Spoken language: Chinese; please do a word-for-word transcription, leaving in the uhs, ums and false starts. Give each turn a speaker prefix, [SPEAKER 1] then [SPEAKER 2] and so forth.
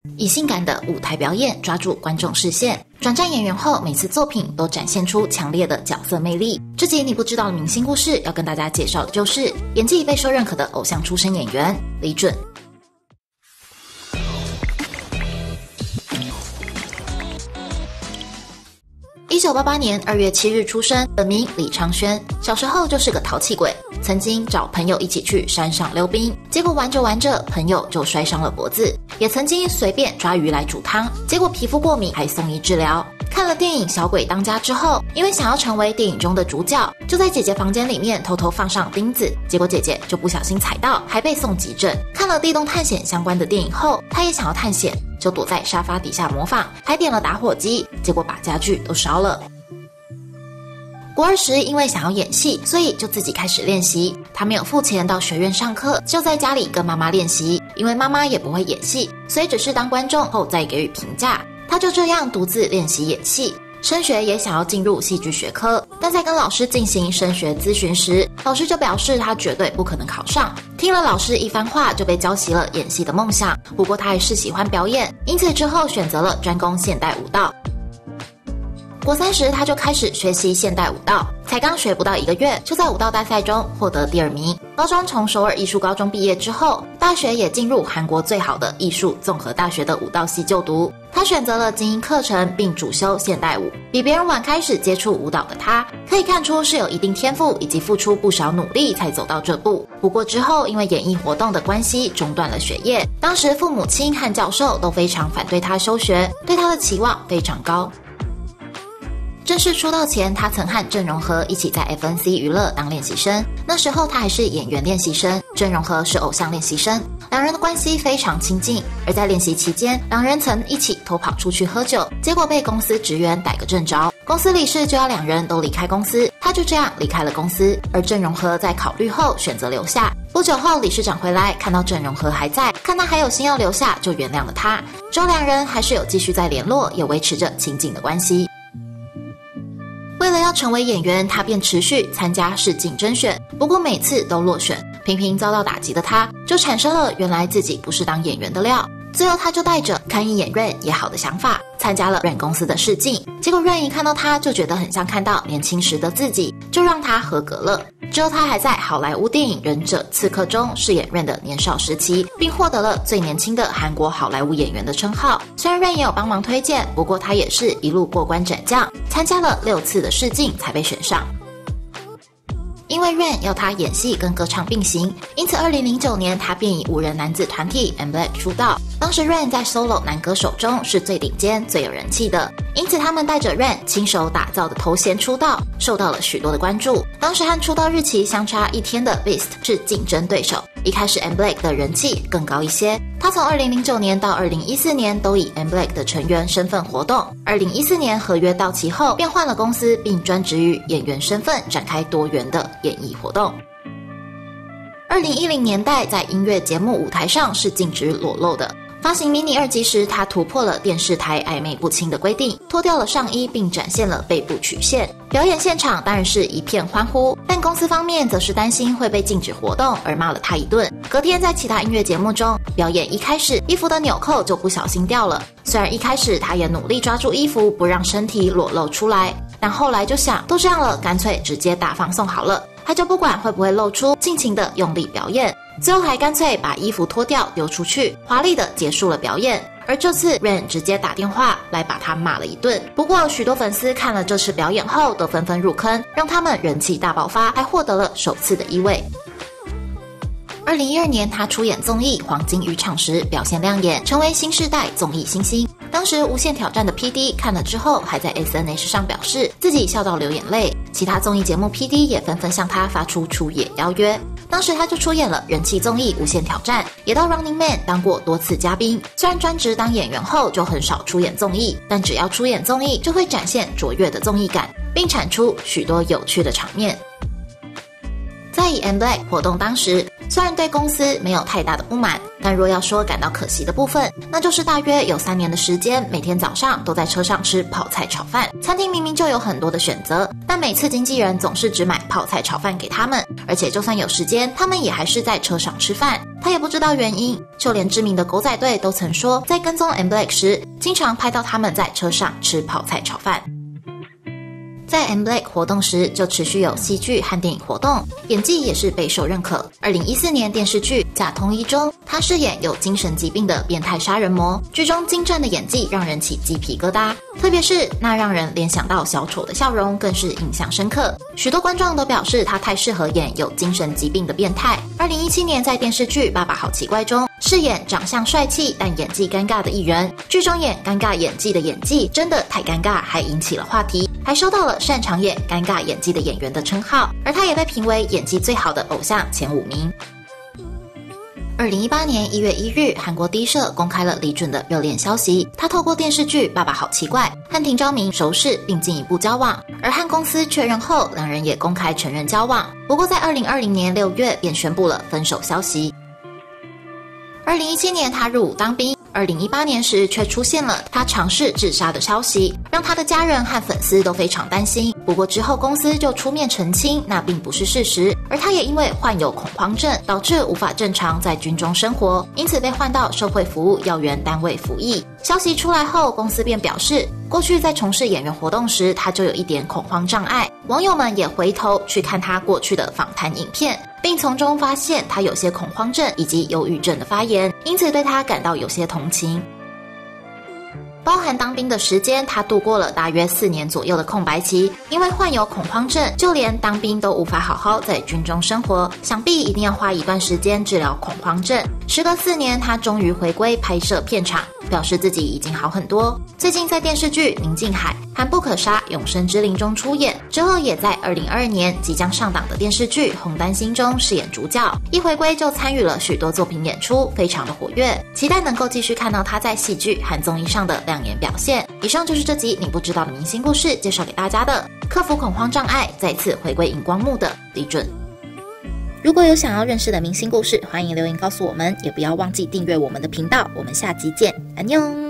[SPEAKER 1] 以性感的舞台表演抓住观众视线。转战演员后，每次作品都展现出强烈的角色魅力。这集你不知道的明星故事，要跟大家介绍的就是演技备受认可的偶像出身演员李准。一九八八年二月七日出生，本名李昌轩。小时候就是个淘气鬼，曾经找朋友一起去山上溜冰，结果玩着玩着，朋友就摔伤了脖子。也曾经随便抓鱼来煮汤，结果皮肤过敏，还送医治疗。看了电影《小鬼当家》之后，因为想要成为电影中的主角，就在姐姐房间里面偷偷放上钉子，结果姐姐就不小心踩到，还被送急诊。看了地洞探险相关的电影后，他也想要探险，就躲在沙发底下模仿，还点了打火机，结果把家具都烧了。国二时因为想要演戏，所以就自己开始练习。他没有付钱到学院上课，就在家里跟妈妈练习。因为妈妈也不会演戏，所以只是当观众后再给予评价。他就这样独自练习演戏。升学也想要进入戏剧学科，但在跟老师进行升学咨询时，老师就表示他绝对不可能考上。听了老师一番话，就被浇熄了演戏的梦想。不过他还是喜欢表演，因此之后选择了专攻现代舞蹈。国三时，他就开始学习现代舞蹈，才刚学不到一个月，就在舞蹈大赛中获得第二名。高中从首尔艺术高中毕业之后，大学也进入韩国最好的艺术综合大学的舞蹈系就读。他选择了精英课程，并主修现代舞。比别人晚开始接触舞蹈的他，可以看出是有一定天赋以及付出不少努力才走到这步。不过之后因为演艺活动的关系，中断了学业。当时父母亲和教授都非常反对他休学，对他的期望非常高。正式出道前，他曾和郑容和一起在 F N C 娱乐当练习生。那时候他还是演员练习生，郑容和是偶像练习生，两人的关系非常亲近。而在练习期间，两人曾一起偷跑出去喝酒，结果被公司职员逮个正着。公司理事就要两人都离开公司，他就这样离开了公司。而郑容和在考虑后选择留下。不久后，理事长回来，看到郑容和还在，看他还有心要留下，就原谅了他。之后两人还是有继续在联络，也维持着亲近的关系。为了要成为演员，他便持续参加试镜甄选，不过每次都落选，频频遭到打击的他，就产生了原来自己不是当演员的料。最后他就带着看一眼 Rain 也好的想法，参加了 Rain 公司的试镜。结果 Rain 一看到他就觉得很像看到年轻时的自己，就让他合格了。之后他还在好莱坞电影《忍者刺客》中饰演 Rain 的年少时期，并获得了最年轻的韩国好莱坞演员的称号。虽然 Rain 也有帮忙推荐，不过他也是一路过关斩将，参加了六次的试镜才被选上。因为 Rain 要他演戏跟歌唱并行，因此二零零九年他便以五人男子团体 M B L A Q 出道。当时 Rain 在 solo 男歌手中是最顶尖最有人气的，因此他们带着 Rain 亲手打造的头衔出道，受到了许多的关注。当时和出道日期相差一天的 Beast 是竞争对手，一开始 M B L A Q 的人气更高一些。他从二零零九年到二零一四年都以 M B L A Q 的成员身份活动，二零一四年合约到期后便换了公司，并专职于演员身份展开多元的演艺活动。二零一零年代在音乐节目舞台上是禁止裸露的。发行迷你二辑时，他突破了电视台暧昧不清的规定，脱掉了上衣并展现了背部曲线。表演现场当然是一片欢呼，但公司方面则是担心会被禁止活动而骂了他一顿。隔天在其他音乐节目中表演，一开始衣服的纽扣就不小心掉了。虽然一开始他也努力抓住衣服不让身体裸露出来，但后来就想都这样了，干脆直接大放送好了。他就不管会不会露出，尽情的用力表演，最后还干脆把衣服脱掉丢出去，华丽的结束了表演。而这次 Rain 直接打电话来把他骂了一顿。不过许多粉丝看了这次表演后都纷纷入坑，让他们人气大爆发，还获得了首次的一位。二零一二年他出演综艺《黄金渔场》时表现亮眼，成为新世代综艺新星。当时无限挑战的 P D 看了之后还在 S N S 上表示自己笑到流眼泪，其他综艺节目 P D 也纷纷向他发出出演邀约。当时他就出演了人气综艺《无限挑战》，也到 Running Man 当过多次嘉宾。虽然专职当演员后就很少出演综艺，但只要出演综艺就会展现卓越的综艺感，并产出许多有趣的场面。在以 M B L A Q 活动当时， 虽然对公司没有太大的不满，但若要说感到可惜的部分，那就是大约有三年的时间，每天早上都在车上吃泡菜炒饭。餐厅明明就有很多的选择，但每次经纪人总是只买泡菜炒饭给他们，而且就算有时间，他们也还是在车上吃饭。他也不知道原因，就连知名的狗仔队都曾说，在跟踪 M Black 时，经常拍到他们在车上吃泡菜炒饭。在 M Black 活动时，就持续有戏剧和电影活动，演技也是备受认可。二零一四年电视剧《假同一》中，他饰演有精神疾病的变态杀人魔，剧中精湛的演技让人起鸡皮疙瘩，特别是那让人联想到小丑的笑容，更是印象深刻。许多观众都表示他太适合演有精神疾病的变态。二零一七年在电视剧《爸爸好奇怪》中，饰演长相帅气但演技尴尬的艺人，剧中演尴尬演技的演技真的太尴尬，还引起了话题，还收到了擅长演尴尬演技的演员的称号，而他也被评为演技最好的偶像前五名。二零一八年一月一日，韩国第一社公开了李准的热恋消息，他透过电视剧《爸爸好奇怪》和廷昭明熟识并进一步交往，而和公司确认后，两人也公开承认交往。不过在二零二零年六月便宣布了分手消息。二零一七年他入伍当兵，二零一八年时却出现了他尝试自杀的消息，让他的家人和粉丝都非常担心。不过之后公司就出面澄清，那并不是事实。而他也因为患有恐慌症，导致无法正常在军中生活，因此被换到社会服务要员单位服役。消息出来后，公司便表示，过去在从事演员活动时，他就有一点恐慌障碍。网友们也回头去看他过去的访谈影片，并从中发现他有些恐慌症以及忧郁症的发言，因此对他感到有些同情。包含当兵的时间，他度过了大约四年左右的空白期，因为患有恐慌症，就连当兵都无法好好在军中生活，想必一定要花一段时间治疗恐慌症。时隔四年，他终于回归拍摄片场，表示自己已经好很多。最近在电视剧《宁静海》和《不可杀永生之灵》中出演，之后也在二零二二年即将上档的电视剧《红丹心》中饰演主角，一回归就参与了许多作品演出，非常的活跃，期待能够继续看到他在戏剧和综艺上的亮眼表现。以上就是这集你不知道的明星故事介绍给大家的，克服恐慌障碍，再次回归荧光幕的李准。如果有想要认识的明星故事，欢迎留言告诉我们，也不要忘记订阅我们的频道。我们下集见，安妞。